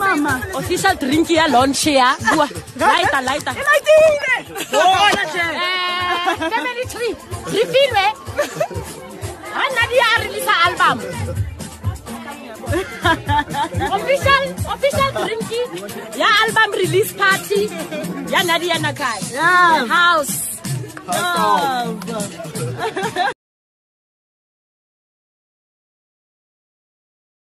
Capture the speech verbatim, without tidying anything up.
Mama. Official drink here, launch here. Lighter, lighter. Family tree. Refill me. And Nadia release her album. official, official drinking. Yeah, album release party. Yeah, Nadia Nakai. Yeah. House.